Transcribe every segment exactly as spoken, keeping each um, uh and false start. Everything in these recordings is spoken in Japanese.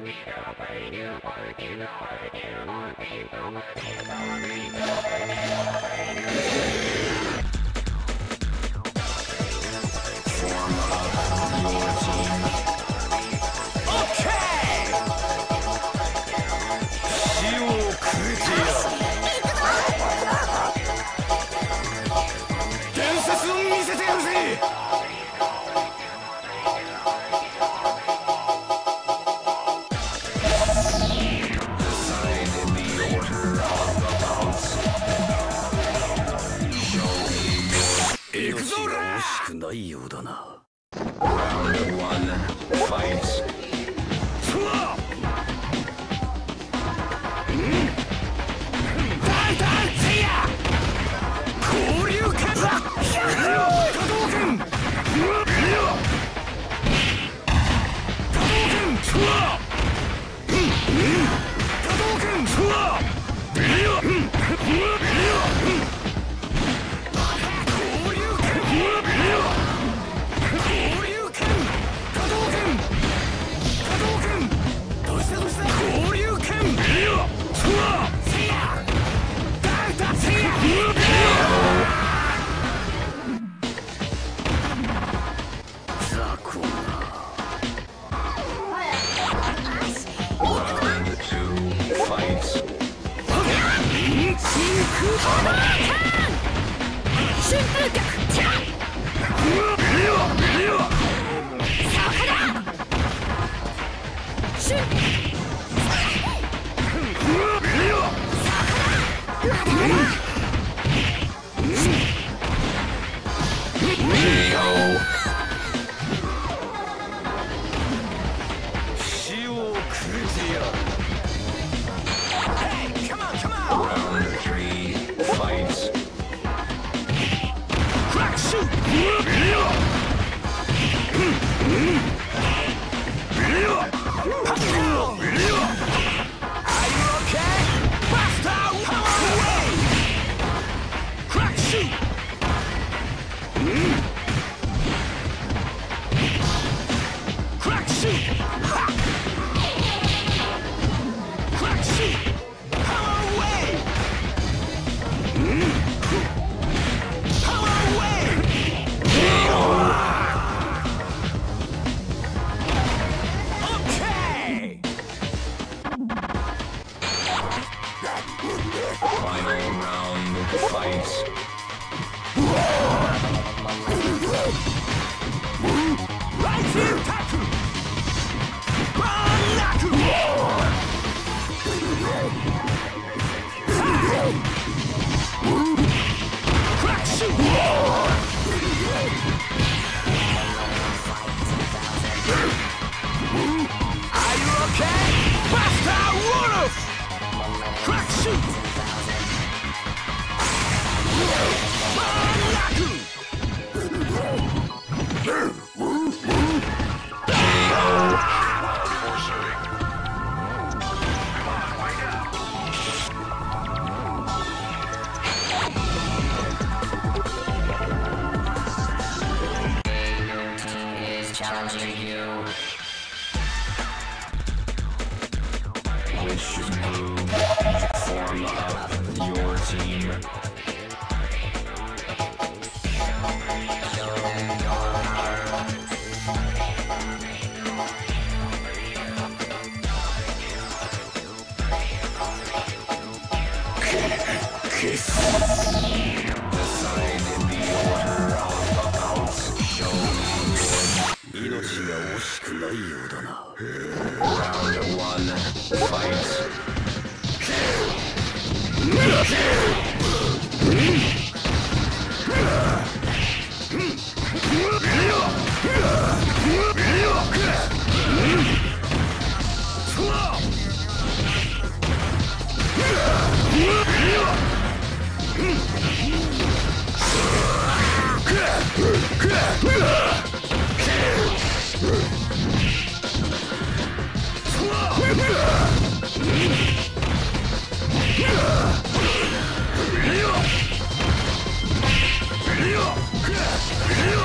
ないようだな。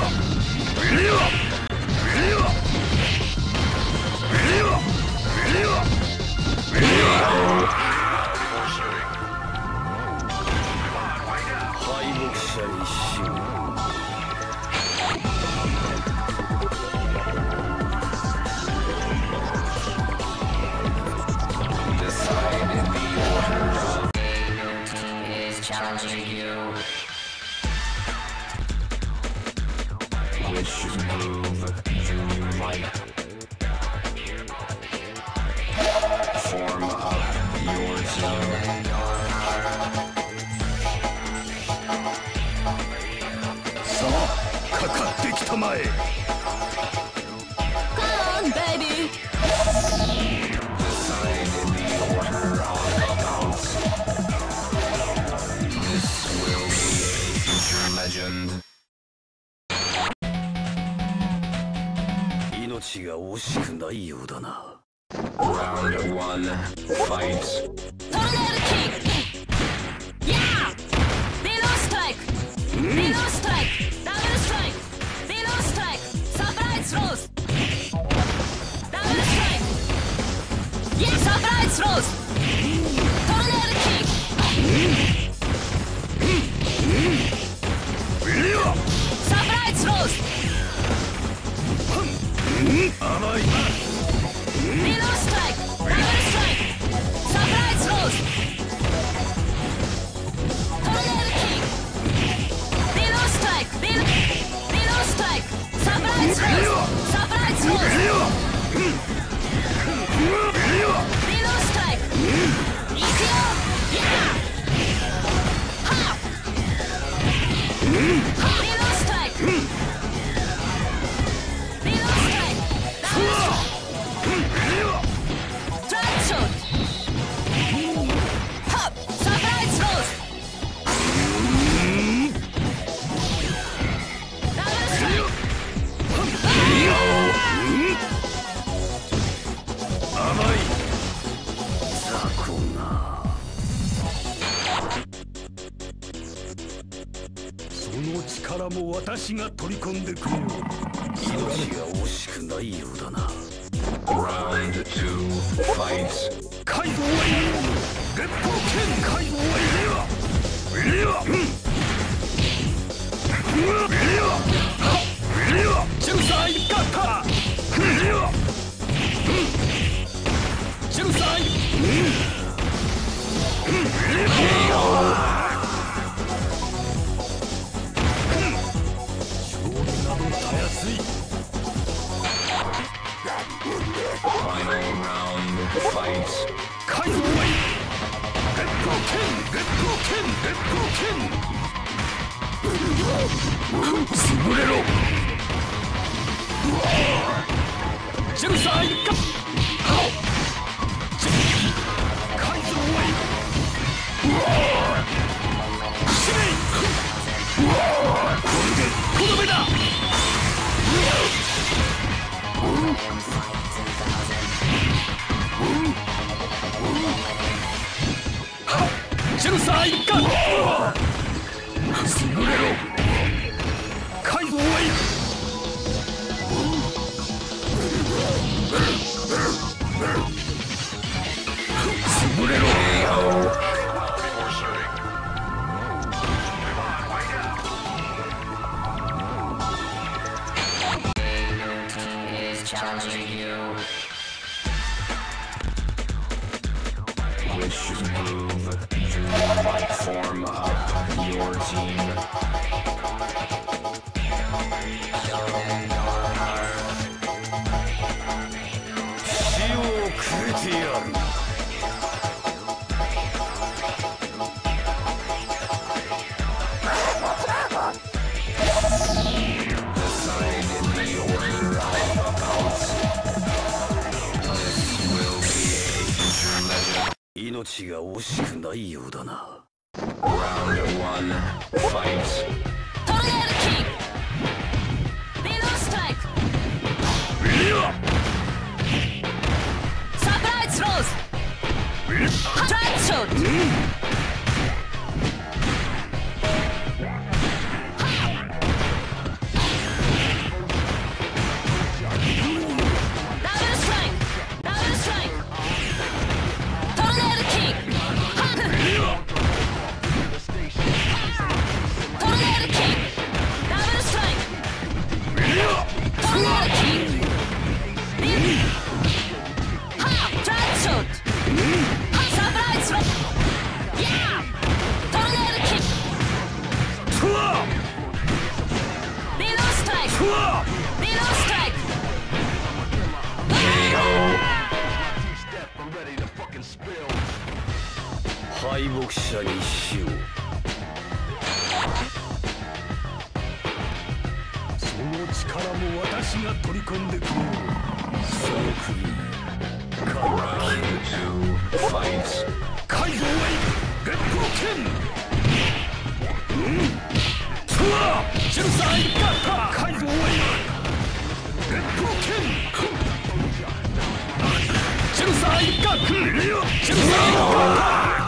Real! Round one, fight. Tornado kick! Yeah! Below strike! Below strike! Double strike! Below strike! Surprise throws! Double strike! Yeah! Surprise throws! Tornado kick! Surprise throws! Below strike! Double strike! Surprise throws! Tornado kick! Below strike! Below, below strike! Surprise throws! Surprise throws! Below strike! Ikyo! Yeah! Ha! Below strike! Below strike! Double strike! Drag shot! Hop! Surprise throws! Double strike! その力も私が取り込んでくれよ。命が惜しくないようだな。 Round two, fight. カイドウはいいよ。烈風剣カイドウはいいよ。いいよ。いいよ。いいよ。ジュンサイガッタ。いいよ。ジュンサイ。いいよ。 Final round, fight. カイドウはいい。烈風剣烈風剣烈風剣。潰れろ。ジュンサイガッタ。カイドウはいい。死ね。これでとどめだ。 ジュンサイガッタ。潰れろ。カイドウはいい。潰れろ。 Challenging you. Which move do you form up your team? Show them your heart. 死をくれてやる。 命が惜しくないようだな。 Round one, fight. Tornado kick! Below strike! Surprise throws! Drag shot! Double strike! Double strike! Tornado kick! Tornado kick! Double strike! Tornado kick! Ha! Drag shot! Surprise throw! Yeah! Tornado kick! Below strike! Below strike! 敗北者に死を。その力も私が取り込んでくれよ。その国。 Round two, fight. カイドウはいい。烈風剣。うわ。ジュンサイガッタ。カイドウはいい。烈風剣。ジュンガッジェルサイガッ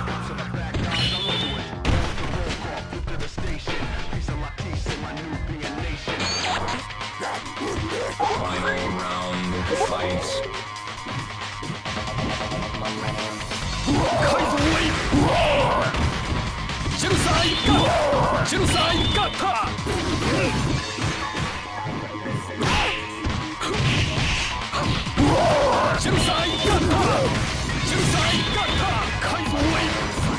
Final round fight. カイゾウウェイジェルサイガッジェルサイガッタジェルサイガッタジェルサイガッタカイゾウウェイ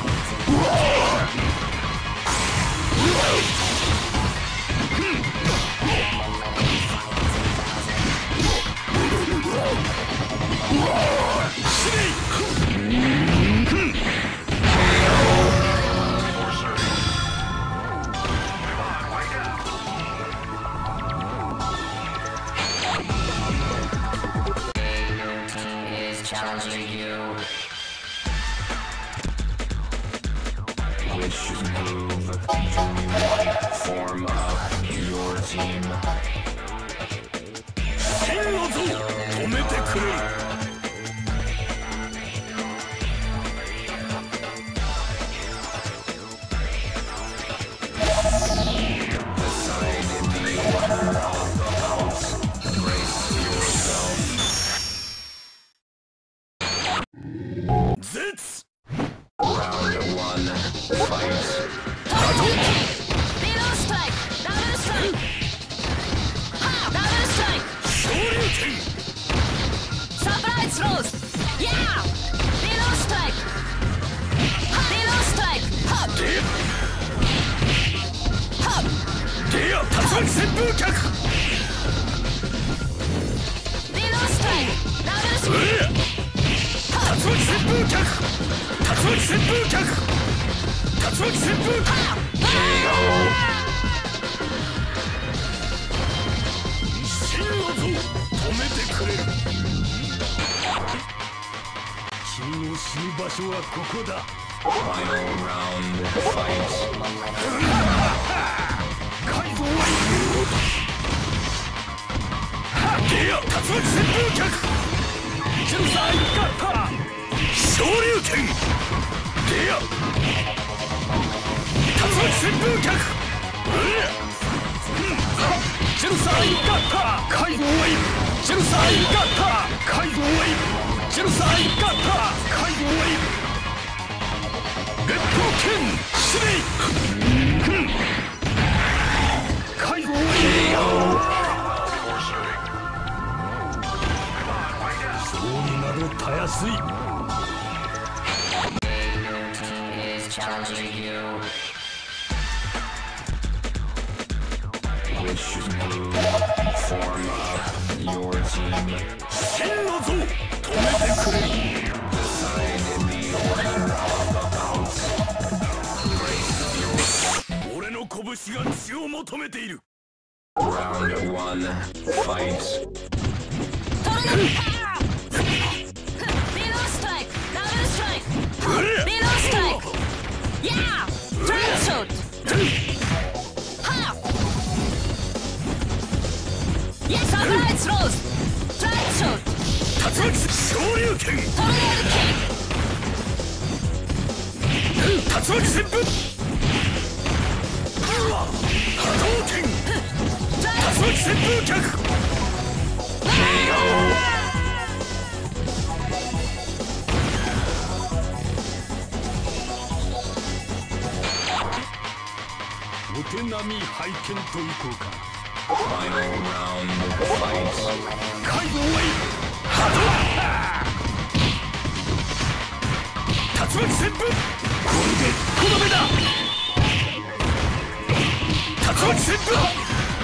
Challenging you. Which move do you want to form up your team? 真の像止めてくれる Decide in the order of the house. Brace yourself. 絶 Round one, fight. リローストライクダブルストライクはダブルストライク昇竜拳サプライズローズ Yeah リローストライクはリローストライクはっデはっデア竜巻旋風脚リローストライクダブルストライク竜巻旋風脚竜巻旋風脚竜巻旋風脚真の像止めてくれる君の死ぬ場所はここだ Final round fight. カイゾウウェイデア竜巻旋風脚ジェルサイガッタ昇竜拳デア竜巻旋風脚ジェルサイガッタカイゾウウェイジェルサイガッタカイゾウウェイジェルサイガッタカイゾウウェイ烈風剣司令カイゾウウェイ勝利などたやすい Is challenging you. Which move form up your team? 真の像止めてくれる Decide in the order of the house. Brace yourself. 俺の拳が血を求めている Round one, fight. トルネードリローストライクダブルストライクリローストライク Yeah トライクショットはっ Yeah サプライズローズトライクショット竜巻昇竜拳トルネードキ竜巻旋風波動拳トライ竜巻旋風脚お手並み拝見といこうか Final round fight. カイゾウウェイ波動竜巻旋風これでこの目だ竜巻旋風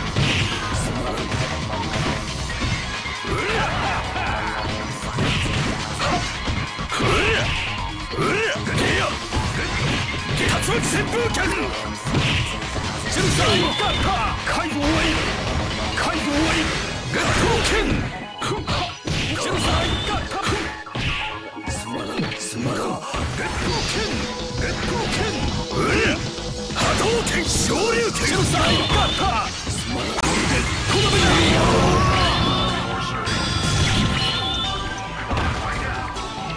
竜巻旋風脚ジェルサイガッタカイゾウウェイカイゾウウェイ烈風剣ジェルサイガッタつまらんつまらん烈風剣烈風剣波動拳昇竜拳ジェルサイガッタつまらんこれでこの目だ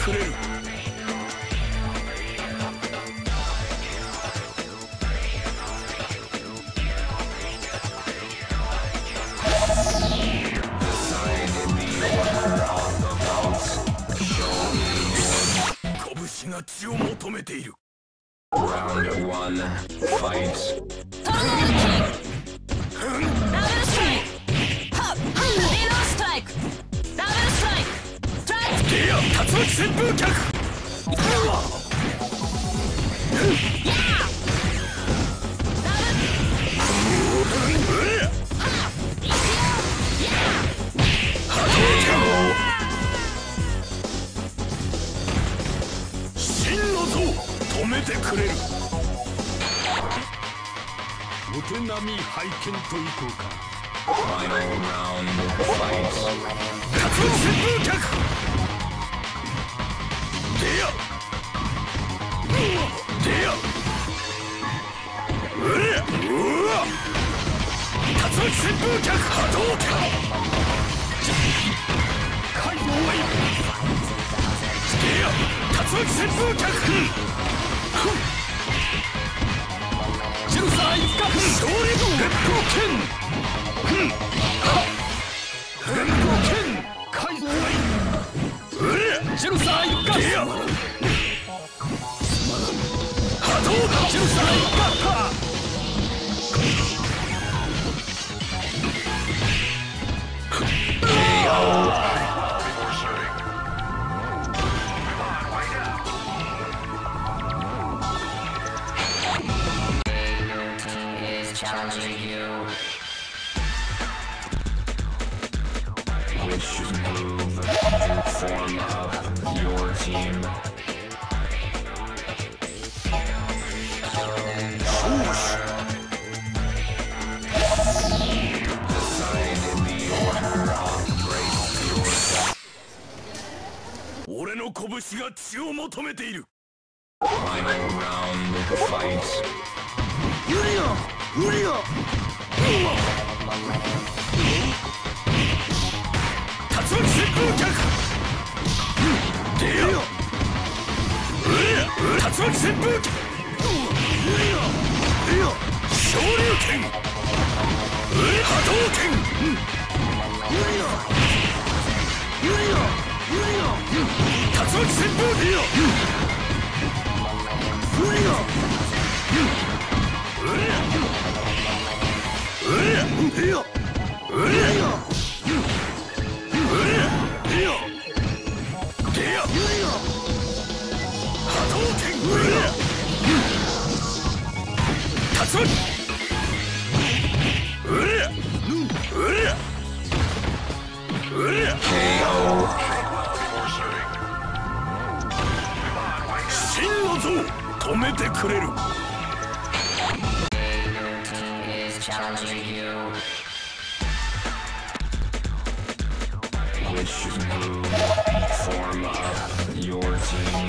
くれる。拳が血を求めている。 Round one, fight. Double strike! Hop! Reload strike! Double strike! Strike! ゲア竜巻旋風脚。 Yeah! Double! Hop! いくよ Yeah! 真の像止めてくれる。お手並み拝見といこうか。 Final round, fight. 竜巻旋風脚。ゲアゲアうれうわ竜巻旋風脚波動拳。海王ワイゲア竜巻旋風脚。ジェルサー一角勝利烈光剣。烈光剣海王ワイうれジェルサー一角ゲア波動ジェルサー一角。 Challenging you. Which move to form up your team? Decide in the order of brace yourself. 俺の拳が血を求めている。 Final round, fight. 無理よ無理よ。竜巻旋風脚。ゲア竜巻旋風脚。昇竜拳波動拳。竜巻旋風脚。真の像止めてくれる。 Challenging you. Which move form up your team?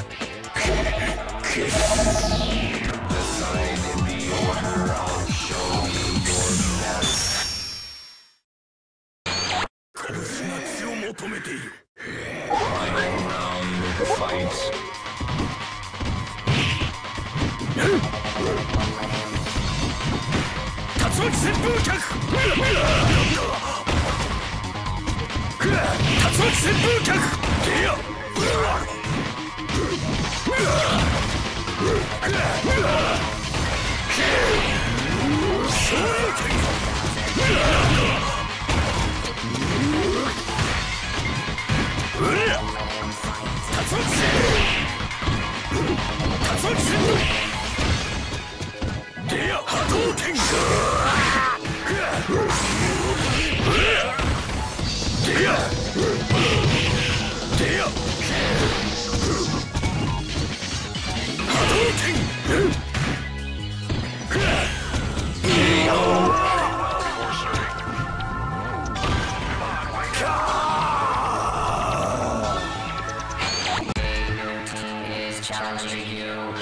Decide in the order of show me your best. 拳が血を求めている。 Final round, fight. 竜巻旋風脚。竜巻旋風脚。ゲア昇竜拳。竜巻旋風。 ゲア波動拳。ゲアゲア波動拳。 Challenging you.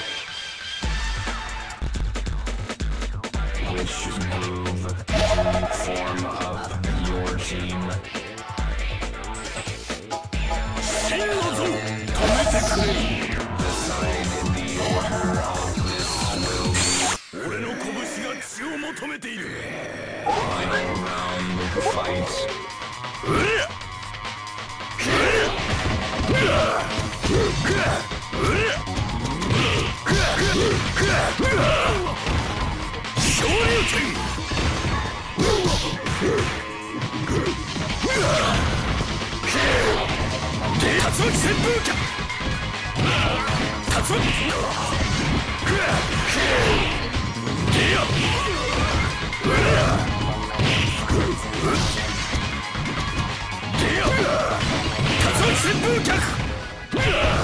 Which move to form up your team? 真の像止てくれる。 Decide the order of this will be. 俺の拳が血を求めている。 Final round fight. 昇竜拳。竜巻旋風脚。竜巻。旋風脚。竜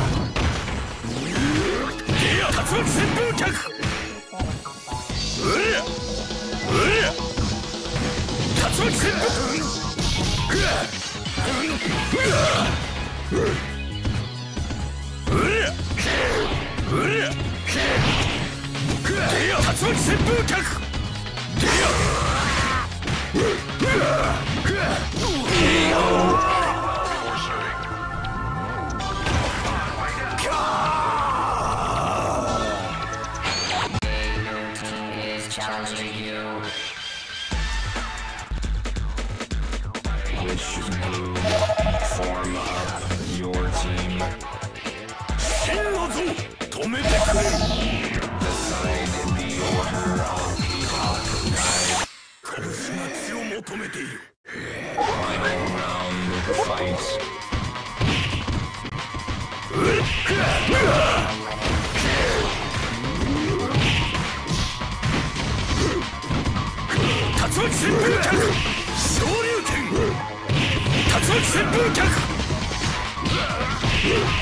巻旋風脚。竜巻旋風。 Challenging you. Which move form up your team? 真の像止めてくれる。 Decide the order of the Hakugai. 拳が血を求めている。 Final round fight. 竜巻旋風脚。昇竜拳。竜巻旋風脚。竜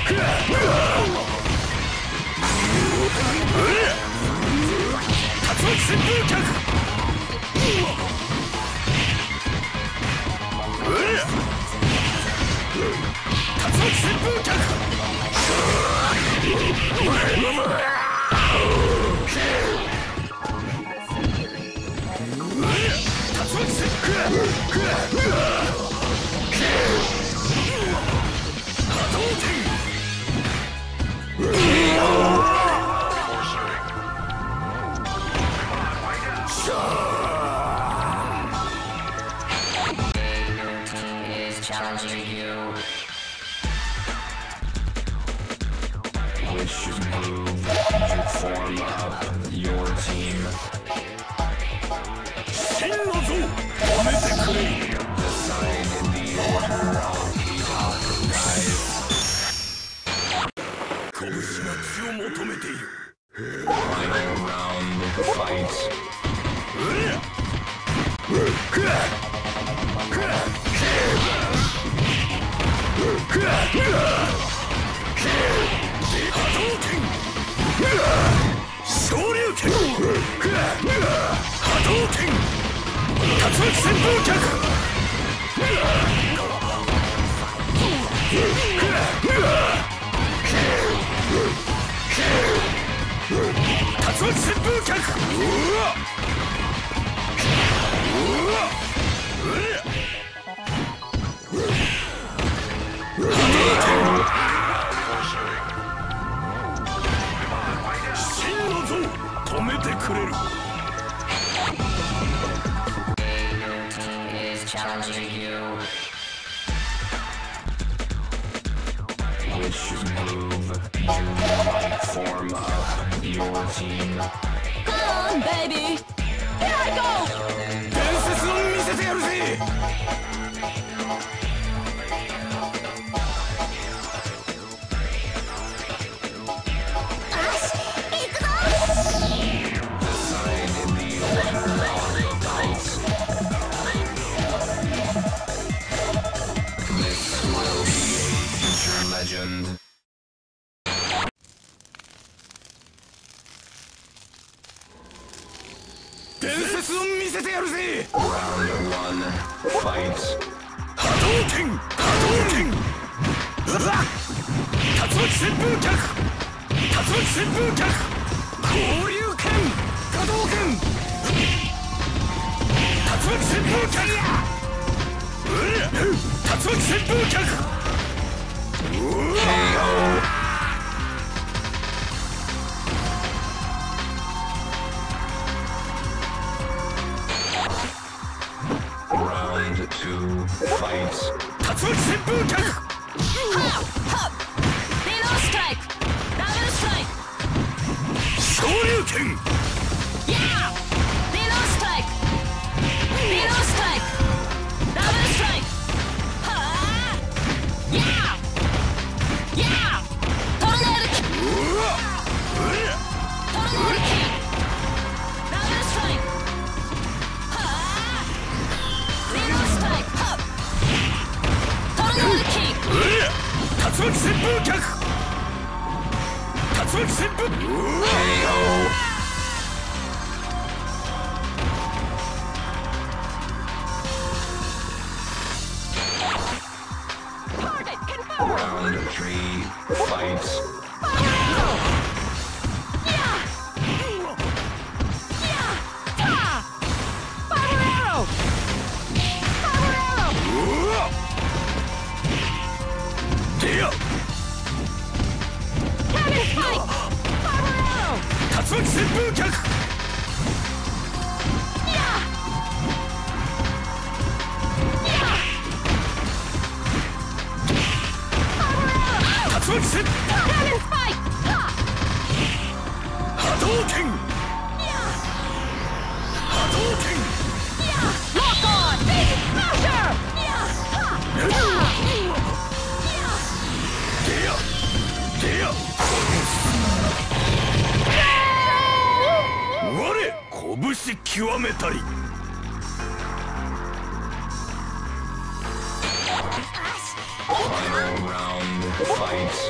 巻旋風脚。竜巻旋風脚。 Challenging you. Which move to form up your team? 真の像止めてくれる。 Decide the order of the Hakugai. 拳が血を求めている。 Final round fight. 昇竜拳。波動拳。竜巻旋風脚。竜巻旋風脚。うわっ。止めてくれる。 Challenging you. Which move to form up your team? Come on, baby. Here I go. 伝説を見せてやるぜ。 Legend. 伝説を見せてやるぜ。 Round one, fight. 波動拳。波動拳。うわっ。竜巻旋風脚。竜巻旋風脚。交流拳。波動拳。竜巻旋風脚。竜巻旋風脚。 ケーオー two fights. 竜巻旋風脚はっリローストライクダブルストライク昇竜拳やーリローストライクリローストライクダブルストライクはあやーやートルネードキックうわトルネードキックダブルストライクはあリローストライクはっトルネードキックうわ竜巻旋風脚竜巻旋風ケーオー. Target confirmed. Round three fights. Yeah! Yeah! Ta! Fire arrow! Fire arrow! うわでや Cannon spike! Fire arrow! 竜巻旋風脚 Yeah! Yeah! Fire arrow! 竜巻旋 Cannon spike! Ha! 波動拳 Yeah! 波動拳 Yeah! Lock on! Big smasher! Yeah! Ha! Yeah! Yeah! でやでや我拳極めたり Final round fights.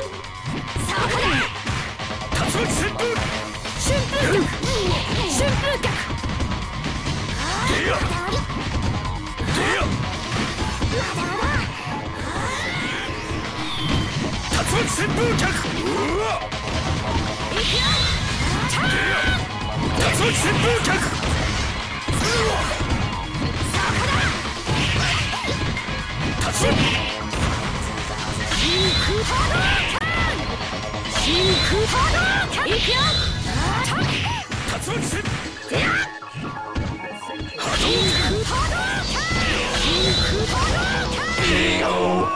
竜巻旋風旋風脚旋風脚でやでや竜巻旋風脚うわいくよでや竜巻旋風脚うわ竜巻真空波動拳真空波動拳いくよ竜巻旋波動拳真空波動拳真空波動拳ケーオー.